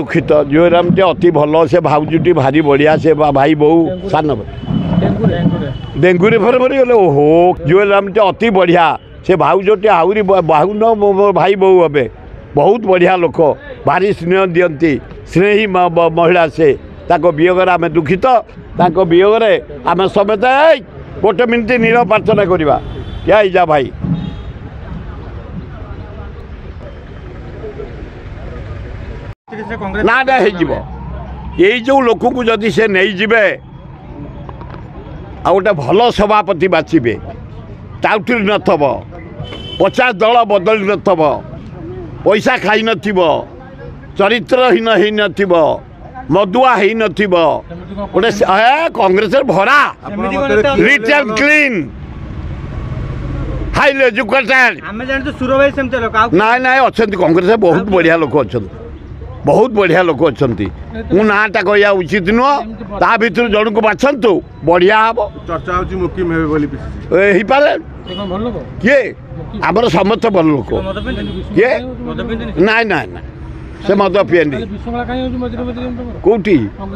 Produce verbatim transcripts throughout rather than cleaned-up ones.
दुखित जोराम टे अति भल से भाउजुटी भारी बढ़िया से भाई बो सान डेंगुरे फर मरी गले ओहो जोराम टे अति बढ़िया से भाउजटी आहरी बाहु न भाई बो हे बहुत बढ़िया लोक भारी स्नेह दियंती स्नेही महिला से ताको वियोगर आम दुखित ताको वियोगरे आम समेत गोटे मिनिट नीरव प्रार्थना करवा क्या जा भाई ना ना यही जो लोक को जदि से नहीं जीवे आ गोटे भल सभापति बाछिबे टाउटरी नथब पचास दल बदली नथब पैसा खाई नथिब चरित्रहीन ही नथिब मदुआ ही नथिब गोटे कांग्रेस भरा neat and clean highly educated ना ना अच्छा कांग्रेस बहुत बढ़िया लोक अच्छा बहुत बढ़िया लोक अच्छा मु नाटा कह उचित नुह ता भर जन को बाछंतु बढ़िया हम चर्चा हो पारे किए आमर समस्त भल लोक किए ना ना ना से मद पिएनि कौटी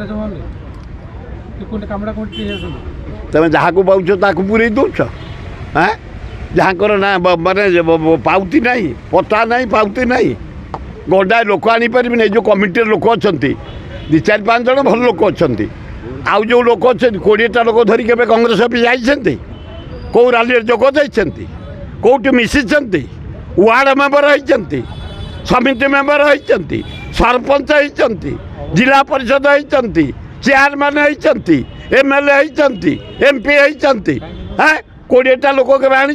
तुम जहाँ को पाच पूरे दौच हाँ जहाँ ना माने पाउती ना पता ना पाउती ना गंडा लोक आनीपारे नहीं जो कमिटी लोक अच्छा दि चार पाँच जन भल लोक अच्छा आउ जो लोक अच्छा कोड़ेटा लोक धरिक कांग्रेस ऑफिस जाइछन्ति कौ रैली जोग जाइछन्ति कौटी मिशिछन्ति वार्ड मेंबर होइछन्ति समिति मेंबर होइछन्ति सरपंच होइछन्ति जिला परिषद होइछन्ति चेयरमैन होइछन्ति एमएलए होइछन्ति एमपी होइछन्ति हैं कोड़ेटा लोक के आनी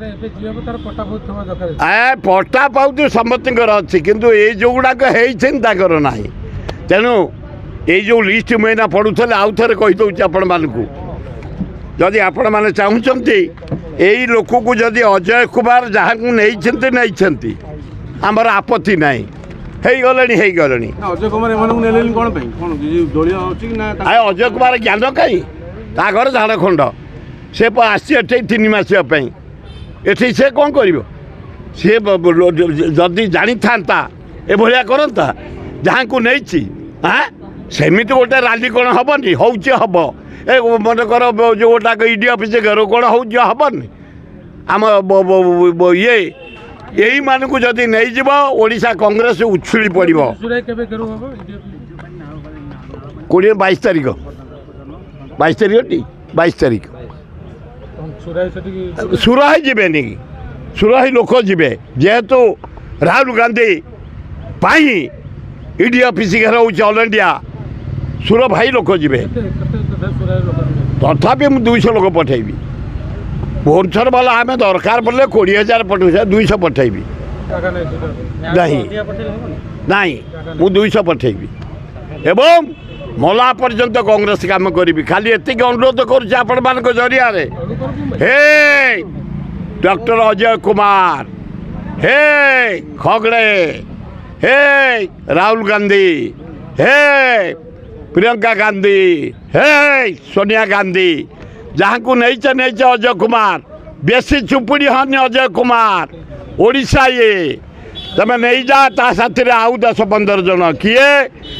ए पट्टा पाऊ समस्त अच्छी किंतु ये जो गुड़ाक होकर ना तेणु ये जो लिस्ट मुझे पढ़ुले आउ थे कहीदे आपण मानक जदि आपण मैंने चाहते यही लोक को जदि अजय कुमार जहाँ को नहीं आमर आपत्ति ना गले अजय कुमार अजय कुमार ज्ञान कहीं घर झाड़खंड से आसी तीन मसीहापी एठी से कौन कर सी जदि जानी था एभलिया करता जहाँ को नहीं हाँ सेमिति गोटे रैली कौन हेनी हूँ हम ए मनकर जो गोटा ईडी ऑफिस घर कौन हूँ हेनी आम ये यही मानक जदि नहीं जीव ओडिशा कांग्रेस उछुली पड़ो कोड़े बाईस तारीख बाईस तारीख टी बाईस तारीख सुराही जीवेनि सुराही लोक जीवे जेहेतु राहुल गांधी पाई ईडी ऑफिस घर हूँ ऑल इंडिया सुर भाई लोक जीवे तथापि मुझे दुईश लोक पठेबी भुवनेश्वर वाला आम दरकार पड़े कोड़े हजार पठे दुईश पठेबी नहीं नहीं मुझे दुईश पठेबी एवं मला पर्यंत कांग्रेस काम करी खाली एति अनुरोध कर जरिया हे डॉक्टर अजय कुमार हे खगड़े हे राहुल गांधी हे प्रियंका गांधी हे सोनिया गांधी जहाँ को नहीं अजय कुमार बेसी चुपुड़ी हन अजय कुमार ओडिशा ये तमें नहीं जा ता साथी आउ दस पंद्रह जन किए